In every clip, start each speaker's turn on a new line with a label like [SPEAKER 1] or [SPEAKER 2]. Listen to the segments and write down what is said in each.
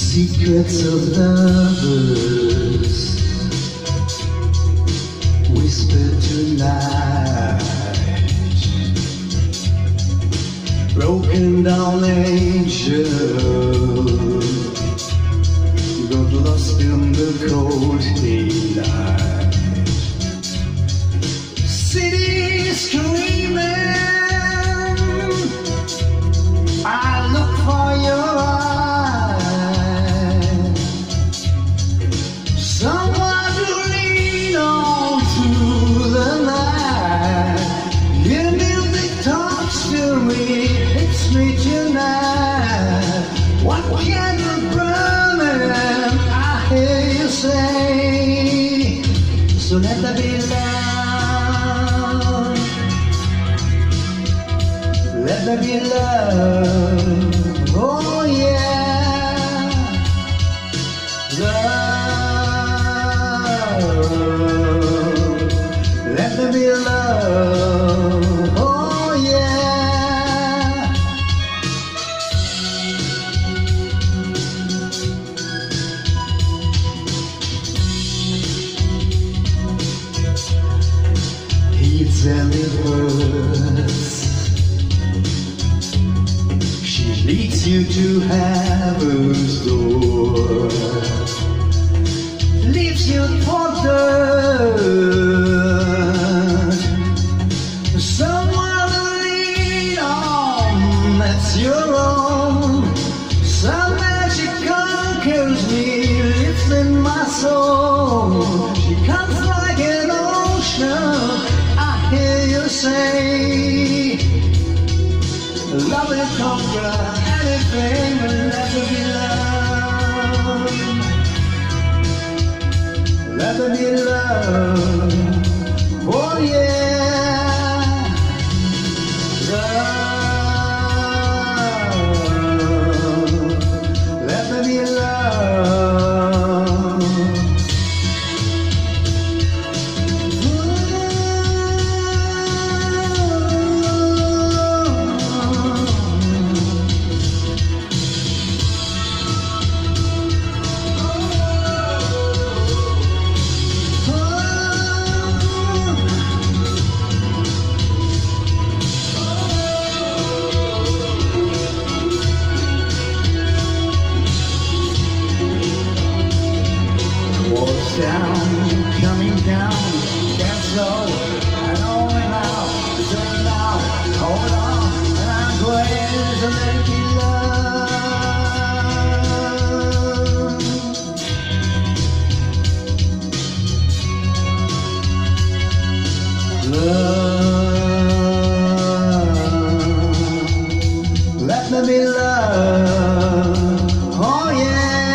[SPEAKER 1] Secrets of lovers whispered tonight. Broken down angel got lost in the cold daylight. City screaming, I look for your eyes. Someone to lean on through the night. Your music talks to me, hits me tonight. What can the promise I hear you say? So let there be love. Let there be love. Oh yeah. Love. Let there be love. Oh yeah. He's words. She leads you to heaven's door, leaves you for dirt. Someone to lean on that's your own. Some magic conquers me, lives in my soul. She comes like an ocean, I hear you say. Love will conquer anything, but let there be love. Let there be love. Oh yeah. Love. Let there be love. Down, coming down, dance slow, and only now, turn now, hold on, and I'm going to make you love. Love, let me be love, oh yeah.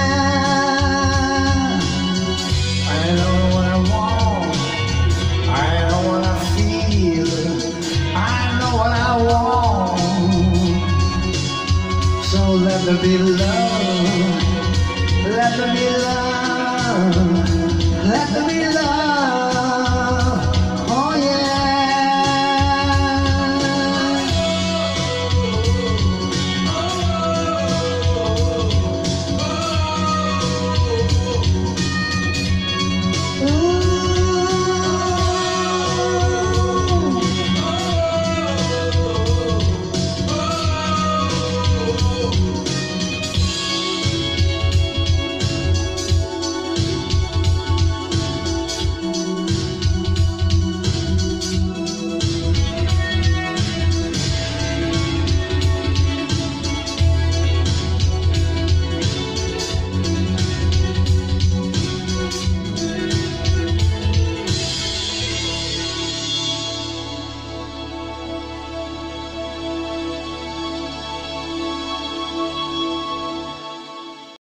[SPEAKER 1] So let there be love, let there be love, let there be love.